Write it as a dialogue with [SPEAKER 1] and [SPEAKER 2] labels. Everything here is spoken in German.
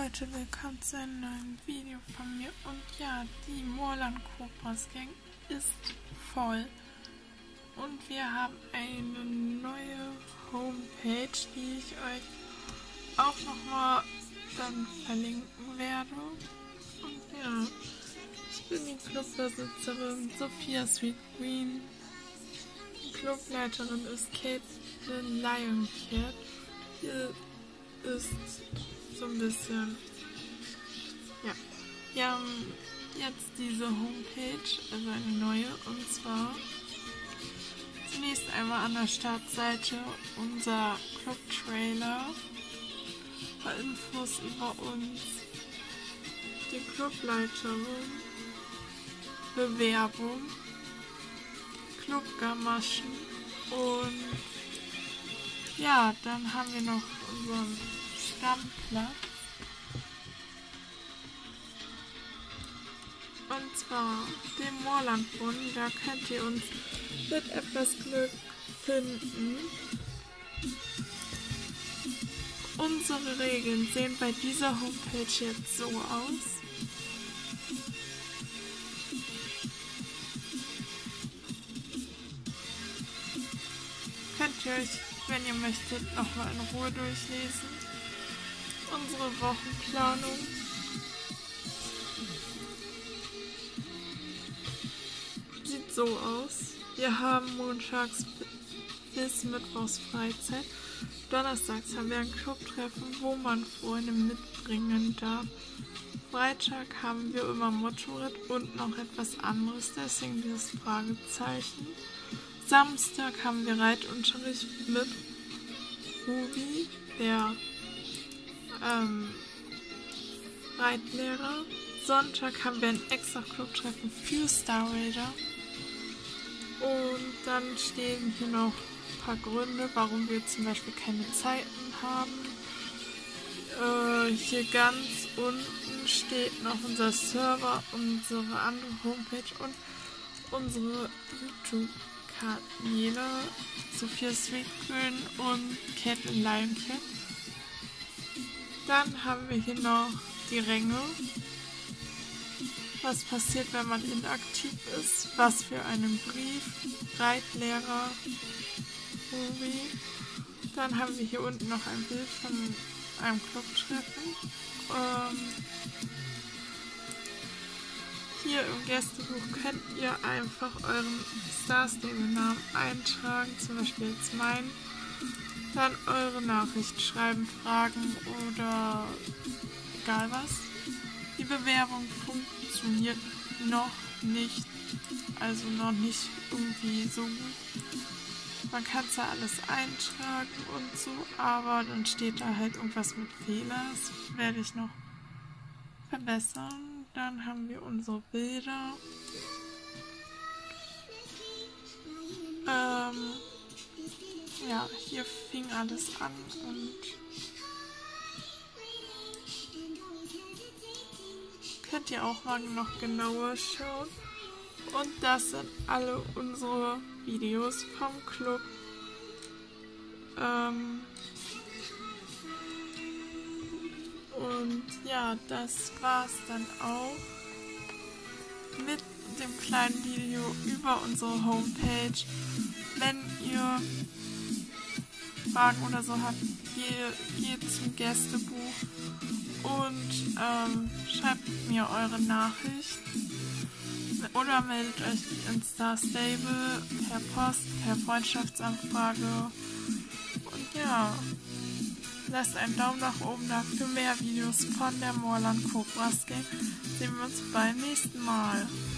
[SPEAKER 1] Leute, willkommen zu einem neuen Video von mir. Und ja, die Moorland Cobras Gang ist voll. Und wir haben eine neue Homepage, die ich euch auch nochmal dann verlinken werde. Und ja, ich bin die Clubbesitzerin Sophia Sweet Green. Die Clubleiterin ist Caitlin Lioncat. Hier ist so ein bisschen, ja, wir haben jetzt diese Homepage, also eine neue, und zwar zunächst einmal an der Startseite unser Club-Trailer, ein paar Infos über uns, die Clubleiterin, Bewerbung, Clubgamaschen und ja, dann haben wir noch unseren Stammplatz. Und zwar den Moorlandbrunnen, da könnt ihr uns mit etwas Glück finden. Unsere Regeln sehen bei dieser Homepage jetzt so aus. Könnt ihr euch, wenn ihr möchtet, nochmal in Ruhe durchlesen. Unsere Wochenplanung. Sieht so aus. Wir haben montags bis mittwochs Freizeit. Donnerstags haben wir ein Clubtreffen, wo man Freunde mitbringen darf. Freitag haben wir immer Motorrad und noch etwas anderes, deswegen dieses Fragezeichen. Samstag haben wir Reitunterricht mit Ruby, der Reitlehrer. Sonntag haben wir ein extra Clubtreffen für Star Raider. Und dann stehen hier noch ein paar Gründe, warum wir zum Beispiel keine Zeiten haben. Hier ganz unten steht noch unser Server, unsere andere Homepage und unsere YouTube-Kanäle, Sophia Sweet Green und Caitlin Lioncat. Dann haben wir hier noch die Ränge. Was passiert, wenn man inaktiv ist? Was für einen Brief? Reitlehrer, Ruby. Dann haben wir hier unten noch ein Bild von einem Clubtreffen. Hier im Gästebuch könnt ihr einfach euren Star Stable Namen eintragen, zum Beispiel jetzt meinen. Dann eure Nachricht schreiben, fragen oder egal was. Die Bewerbung funktioniert noch nicht, also noch nicht irgendwie so gut. Man kann zwar alles eintragen und so, aber dann steht da halt irgendwas mit Fehler. Das werde ich noch verbessern. Dann haben wir unsere Bilder. Ja, hier fing alles an und könnt ihr auch mal noch genauer schauen. Und das sind alle unsere Videos vom Club. Und ja, das war's dann auch mit dem kleinen Video über unsere Homepage. Wenn ihr Fragen oder so habt, geht zum Gästebuch und schreibt mir eure Nachricht oder meldet euch in Star Stable per Post, per Freundschaftsanfrage. Und ja, lasst einen Daumen nach oben da für mehr Videos von der Moorland Cobras Gang. Sehen wir uns beim nächsten Mal.